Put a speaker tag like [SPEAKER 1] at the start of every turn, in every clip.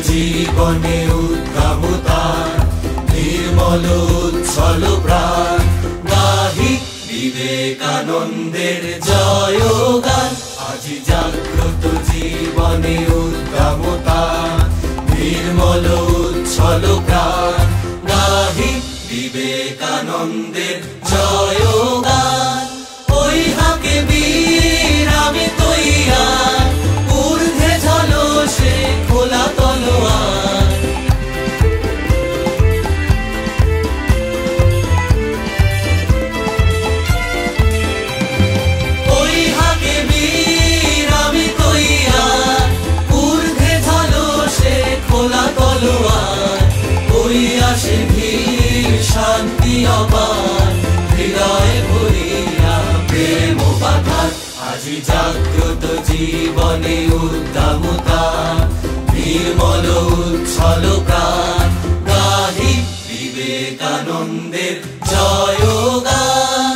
[SPEAKER 1] জীবনে উদ্দামতা নির্মল উচ্ছল প্রাণ গাহি বিবেকানন্দের জয়গান। আজি জাগ্রত জীবনে উদ্দামতা নির্মল উচ্ছল প্রাণ গাহি বিবেকানন্দের জয়গান। ওই হাকে বীর আমি তৈয়ার ঊর্ধ্বে ঝলসে খোলা তলোয়ার। ওই হাকে বীর আমি তৈয়ার ঊর্ধ্বে ঝলসে খোলা তলোয়ার। ওই আসে ধীর শান্তি অপার হৃদয় ভরিয়া প্রেম পাঠান। আজি জাগ্রত জীবনে উদ্দামতা নির্মল উচ্ছল প্রাণ গাহি বিবেকানন্দের জয়গান।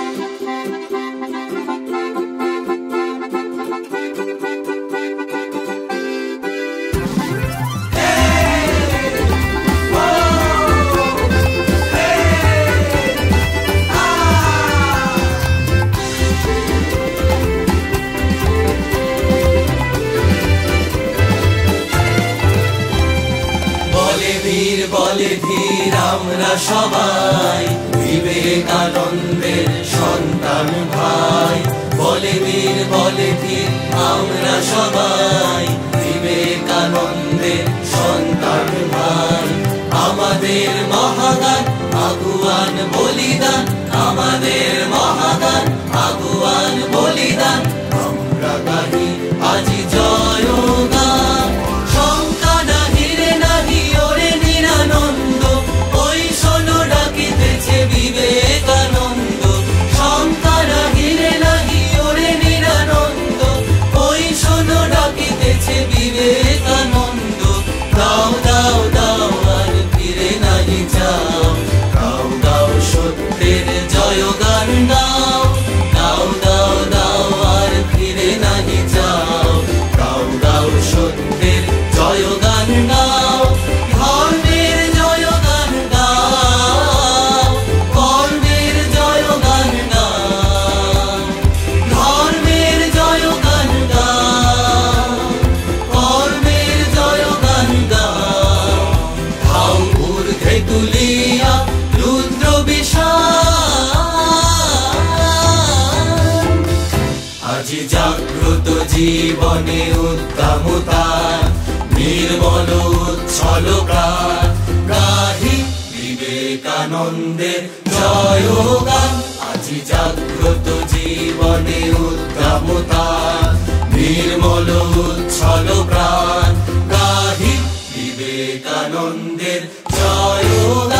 [SPEAKER 1] বলে ধীর আমরা সবাই বিবেকানন্দের সন্তান ভাই। বলে বীর বলে ধীর আমরা সবাই বিবেকানন্দের সন্তান ভাই। আমাদের মহাগান আগুয়ান বলিদান, আমাদের মহাগান আগুয়ান বলিদান। আমরা গাহি আজি জয়গান। শঙ্কা নাহি রে নাহি ওরে নিরানন্দ, ওই শোনো ডাকিতেছে বিবেকানন্দ। শঙ্কা নাহি রে নাহি ওরে নিরানন্দ, ওই শোনো ডাকিতেছে বিবেকানন্দ। দাও দাও দাও আর ফিরে নাহি যাও, গাও গাও সত্যের জয়গান গাও। দাও দাও দাও আর ফিরে নাহি যাও, গাও গাও সত্যের জয়গান গাও। ধর্মের জয়গান গাও, কর্মের জয়গান গাও। ধর্মের জয়গান গাও, কর্মের জয়গান গাও। হাও ঊর্ধ্বে তুলিয়া রুদ্র বিষাণ। আজি জাগ্রত জীবনে উদ্দামতা নির্মল উচ্ছল প্রাণ গাহি বিবেকানন্দের জয়গান। আজি জাগ্রত জীবনে উদ্দামতা নির্মল উচ্ছল প্রাণ গাহি বিবেকানন্দের জয়গান।